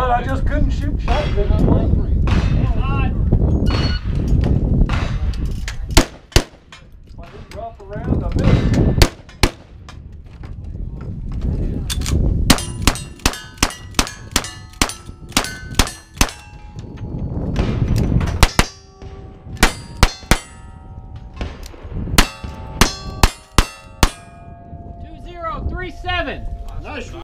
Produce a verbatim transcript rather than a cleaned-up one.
but I just couldn't shoot shots at it. When he drop around, I missed. two zero three seven. Nice.